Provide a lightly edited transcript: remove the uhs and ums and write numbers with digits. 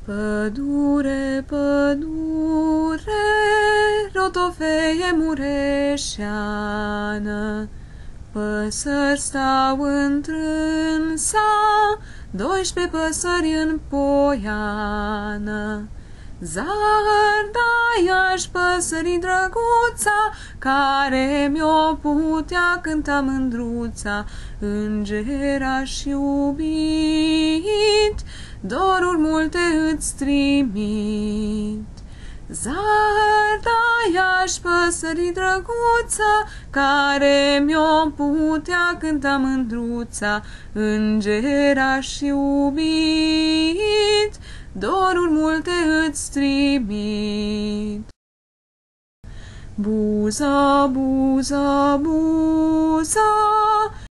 Pădure, pădure, rotofeie mureșeană, păsări stau întrânsa, 12 păsări în poiană. Zardaia-și păsării drăguța, care mi-o putea cânta mândruța, îngeraș iubit, doruri multe îți trimit. Zardaia-și păsării drăguța, care mi-o putea cânta mândruța, îngeraș iubit, doruri multe îți trimit. Buza, buza, buza,